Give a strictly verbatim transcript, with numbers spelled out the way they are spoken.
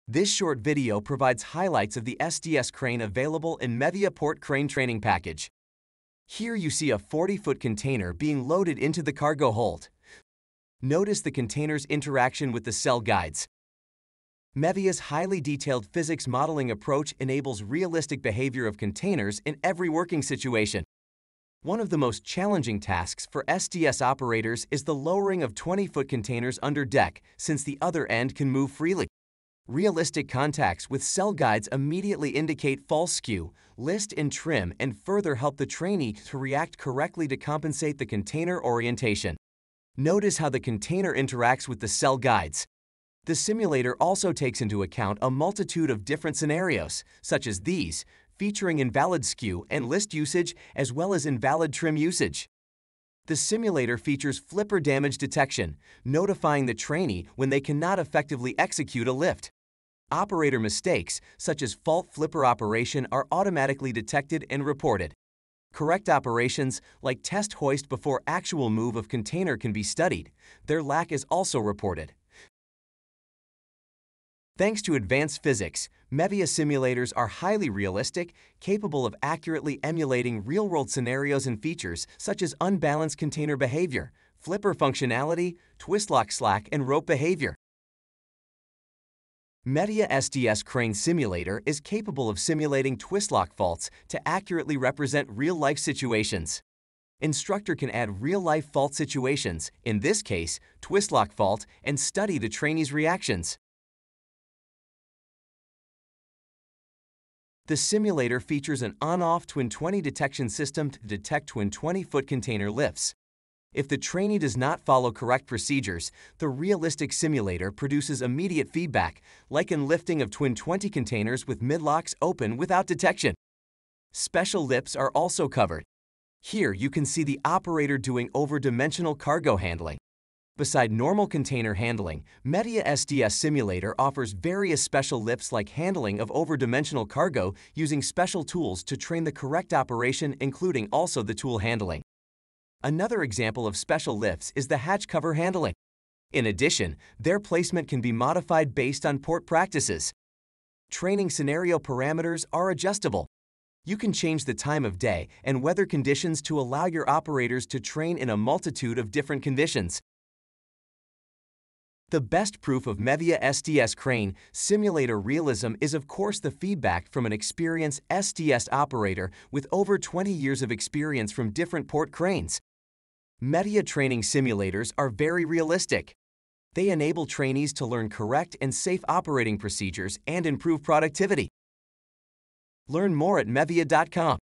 This short video provides highlights of the S T S crane available in Mevea Port Crane Training Package. Here you see a forty foot container being loaded into the cargo hold. Notice the container's interaction with the cell guides. Mevea's highly detailed physics modeling approach enables realistic behavior of containers in every working situation. One of the most challenging tasks for S T S operators is the lowering of twenty foot containers under deck, since the other end can move freely. Realistic contacts with cell guides immediately indicate false skew, list and trim, and further help the trainee to react correctly to compensate the container orientation. Notice how the container interacts with the cell guides. The simulator also takes into account a multitude of different scenarios, such as these, featuring invalid skew and list usage as well as invalid trim usage. The simulator features flipper damage detection, notifying the trainee when they cannot effectively execute a lift. Operator mistakes, such as fault flipper operation, are automatically detected and reported. Correct operations, like test hoist before actual move of container, can be studied. Their lack is also reported. Thanks to advanced physics, Mevea simulators are highly realistic, capable of accurately emulating real-world scenarios and features such as unbalanced container behavior, flipper functionality, twistlock slack, and rope behavior. Mevea S T S Crane Simulator is capable of simulating twistlock faults to accurately represent real-life situations. Instructor can add real-life fault situations, in this case, twistlock fault, and study the trainee's reactions. The simulator features an on-off twin twenty detection system to detect twin twenty foot container lifts. If the trainee does not follow correct procedures, the realistic simulator produces immediate feedback, like in lifting of twin twenty containers with midlocks open without detection. Special lifts are also covered. Here you can see the operator doing over-dimensional cargo handling. Beside normal container handling, Mevea S T S Simulator offers various special lifts like handling of over-dimensional cargo using special tools to train the correct operation, including also the tool handling. Another example of special lifts is the hatch cover handling. In addition, their placement can be modified based on port practices. Training scenario parameters are adjustable. You can change the time of day and weather conditions to allow your operators to train in a multitude of different conditions. The best proof of Mevea S T S Crane simulator realism is of course the feedback from an experienced S T S operator with over twenty years of experience from different port cranes. Mevea training simulators are very realistic. They enable trainees to learn correct and safe operating procedures and improve productivity. Learn more at mevea dot com.